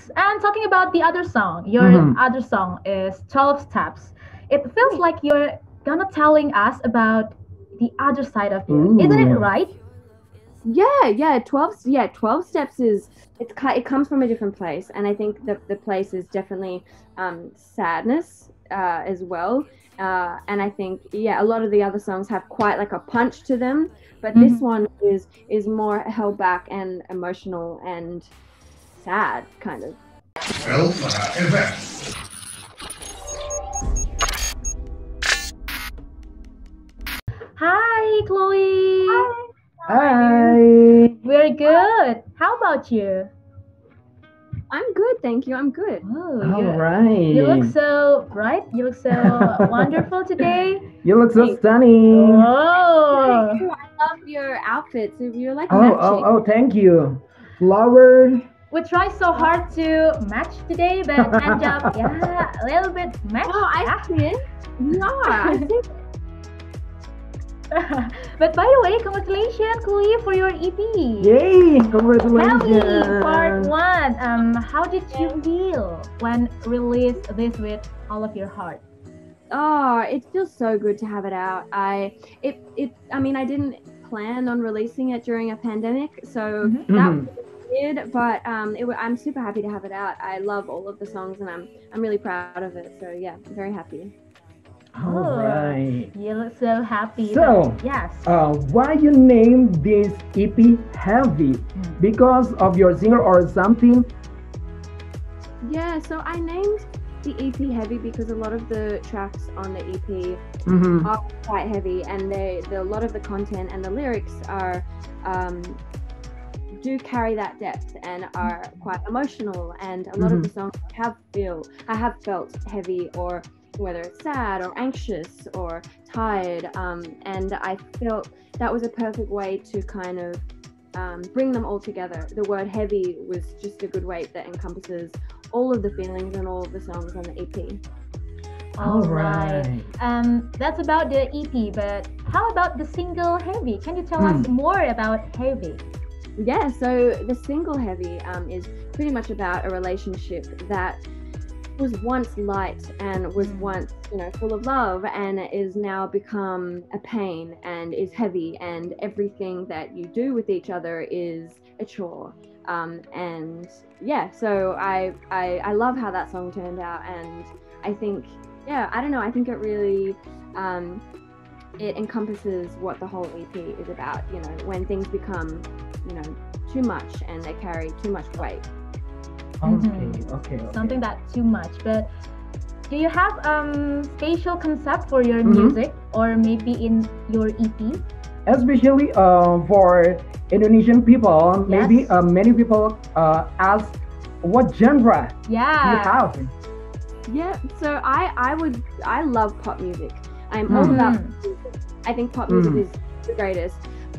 And talking about the other song, your Mhm. other song is 12 Steps. It feels like you're gonna telling us about the other side of you. Isn't it Ooh. right? Yeah, 12 steps is it comes from a different place, and I think the place is definitely sadness as well. And I think a lot of the other songs have quite like a punch to them, but this Mhm. one is more held back and emotional and sad kind of. Elfara event. Hi, Chloe. How are you? Hi. We're good. How about you? I'm good, thank you. I'm good. Oh, All you look right. so bright. You look so wonderful today. You look so Thank stunning. Oh. you. I love your outfits. You're like Oh, matching. thank you. Flower. We try so hard to match today, but end up, yeah, a little bit match. Oh, I Yeah. see it. Yeah, I think But by the way, congratulations, Chloe, for your EP. Yay! Heavy Part Congratulations. 1. How did you feel when released this with all of your heart? it feels so good to have it out. I mean, I didn't plan on releasing it during a pandemic, so Mhm. that Mhm. was weird. But I'm super happy to have it out. I love all of the songs, and I'm really proud of it. So yeah, I'm very happy. All right. You look so happy. So, Yes. why you named this EP Heavy? Because of your singer or something? Yeah, so I named the EP Heavy because a lot of the tracks on the EP Mm-hmm. are quite heavy, and a lot of the content and the lyrics are um, do carry that depth and are quite emotional. And a lot of the songs I have felt heavy, or whether it's sad or anxious or tired. And I felt that was a perfect way to kind of bring them all together. The word heavy was just a good way that encompasses all of the feelings and all of the songs on the EP. All right. right. That's about the EP, but how about the single Heavy? Can you tell us more about Heavy? Yeah, so the single Heavy is pretty much about a relationship that was once light and was once, full of love, and is now become a pain and is heavy, and everything that you do with each other is a chore. And yeah, so I love how that song turned out, and I think, I don't know, I think it really it encompasses what the whole EP is about, when things become, too much and they carry too much weight. Okay. Something that's too much. But do you have spatial concept for your music, or maybe in your EP? Especially for Indonesian people, maybe Yes. many people ask what genre you Yeah. have. Yeah, so I love pop music. I'm all about pop music. I think pop music is the greatest.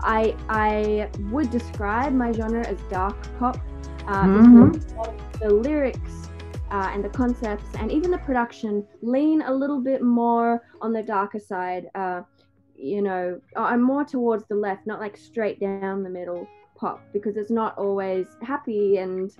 I would describe my genre as dark pop because the lyrics and the concepts and even the production lean a little bit more on the darker side. I'm more towards the left, not like straight down the middle pop, because it's not always happy and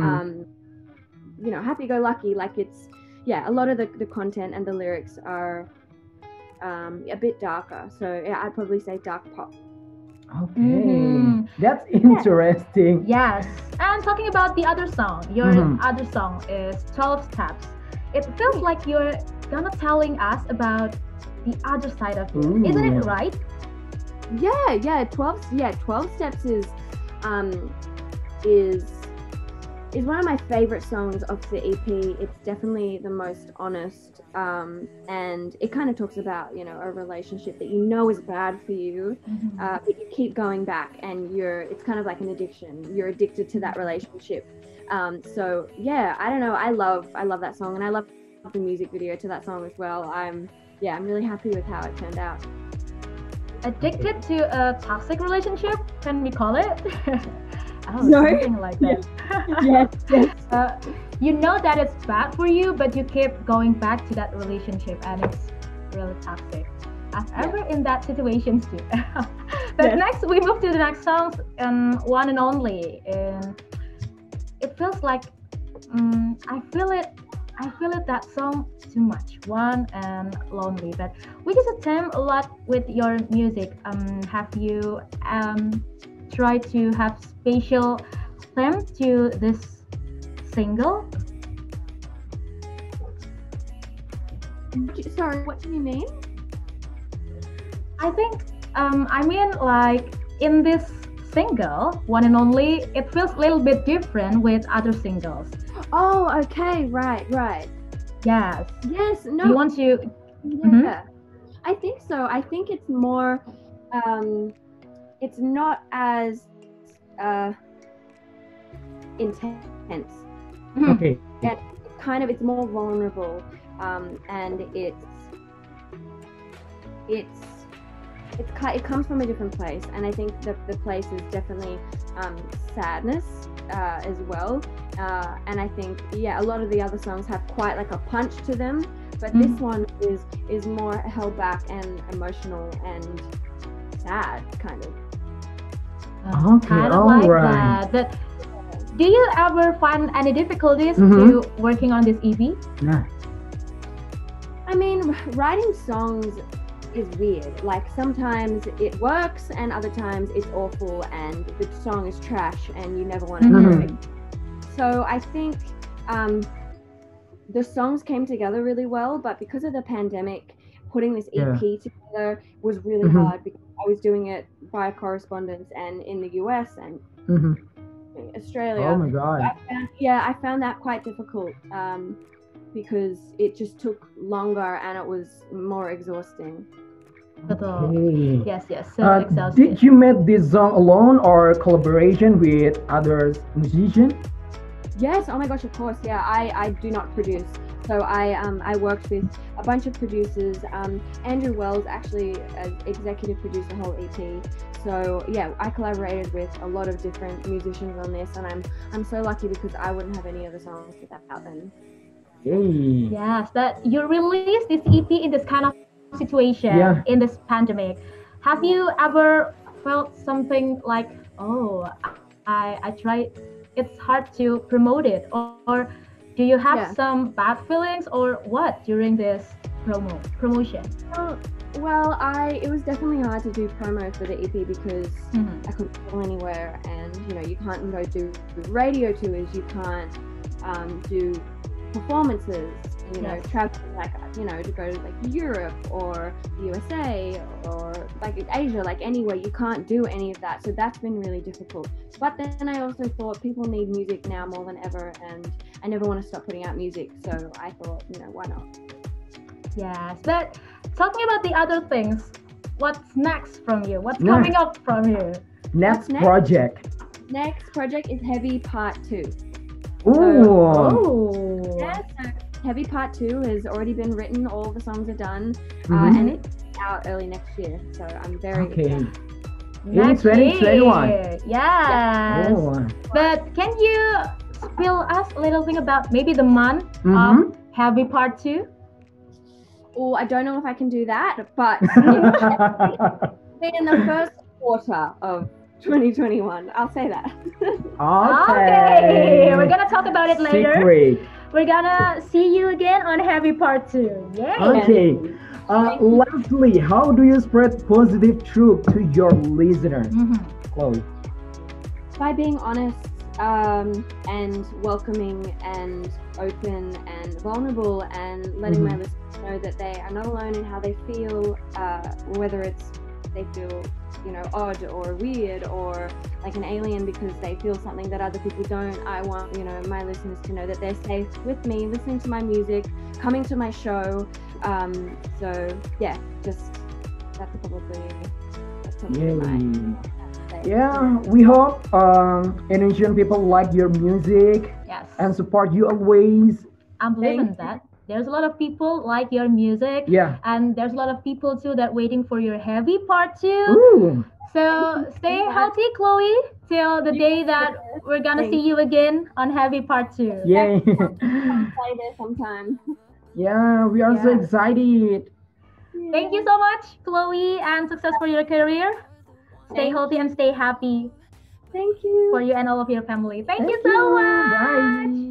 happy go lucky. Like it's a lot of the content and the lyrics are a bit darker. So yeah, I'd probably say dark pop. Okay, that's interesting. Yes. And talking about the other song, your other song is 12 Steps. It feels like you're gonna telling us about the other side of you. Isn't it right? Yeah, 12 steps um is is one of my favorite songs of the EP. It's definitely the most honest, and it kind of talks about a relationship that is bad for you, but you keep going back, and it's kind of like an addiction. You're addicted to that relationship. So yeah, I don't know. I love that song, and I love the music video to that song as well. I'm really happy with how it turned out. Addicted to a toxic relationship? Can we call it? No. Something like that. Yes. You know that it's bad for you, but you keep going back to that relationship, and it's really toxic. I've ever in that situation too. But next, we move to the next song, one and only. And it feels like I feel it. I feel it that song too much, one and lonely. But we just attempt a lot with your music. Have you tried to have special theme to this single? Sorry, what do you mean? I think I mean like in this single, one and only, it feels a little bit different with other singles. Oh, okay, right. Yes. Yes, Do no, you want to? yeah. Mhm. I think so. I think it's more, it's not as uh, intense. Mhm. Okay. And kind of, it's more vulnerable, and it's it comes from a different place, and I think the place is definitely sadness as well, and I think a lot of the other songs have quite like a punch to them, but this one is more held back and emotional and sad kind of. Okay, Kind of all like right. that. But do you ever find any difficulties Mhm. to working on this EP? Yeah. I mean, writing songs is weird. Like sometimes it works and other times it's awful and the song is trash and you never want to Mhm. hear it. So I think the songs came together really well, but because of the pandemic, putting this EP together was really Mhm. hard because I was doing it via correspondence and in the US and Mhm. Australia. Oh my God. I found that quite difficult because it just took longer and it was more exhausting. Betul. Okay. Yes, so exhausted. Did you make this song alone or collaboration with others musicians? Yes, oh my gosh, of course. Yeah, I do not produce. So I worked with a bunch of producers. Andrew Wells actually executive produced the whole EP. So yeah, I collaborated with a lot of different musicians on this, and I'm so lucky because I wouldn't have any other songs without them. Yay. Yes, but you released this EP in this kind of situation in this pandemic. Have you ever felt something like, oh, I tried, it's hard to promote it, or do you have Yeah. some bad feelings or what during this promotion? Well, it was definitely hard to do promo for the EP because I couldn't go anywhere, and you can't go do radio tours, you can't do performances, Yes. traveling to go to like Europe or USA or like Asia, like anywhere, you can't do any of that. So that's been really difficult. But then I also thought people need music now more than ever, and I never want to stop putting out music. So I thought, why not? Yes, but talking about the other things, what's next from you? What's Next. coming up from you? Next next? project. Next project is Heavy Part 2. Ooh. Oh. Yeah, so Heavy Part 2 has already been written, all the songs are done, Mhm. and it's out early next year. So I'm very Okay. excited. Next 2021. year. Yes. Oh. But can you spill us a little thing about maybe the month Mhm. of Heavy Part 2? Oh, I don't know if I can do that, but in the first quarter of 2021, I'll say that. Okay. We're gonna talk about it later. Secret. We're gonna see you again on Heavy Part 2. Yay! Okay. Lastly, how do you spread positive truth to your listeners, Chloe? By being honest and welcoming and open and vulnerable and letting my listeners know that they are not alone in how they feel, whether it's they feel odd or weird or like an alien because they feel something that other people don't. I want my listeners to know that they're safe with me, listening to my music, coming to my show. So yeah, just that's probably my Yeah, we hope Indonesian people like your music Yes. and support you always. I'm believing that. There's a lot of people like your music. Yeah. And there's a lot of people too that waiting for your Heavy Part 2. Ooh. So stay healthy, Chloe, till the day that we're gonna see you again on Heavy Part 2. Yay. play there sometime. Yeah, we are so excited. Thank you so much, Chloe, and success for your career. Stay healthy and stay happy Thank you. for you and all of your family. Thank you so much. Bye.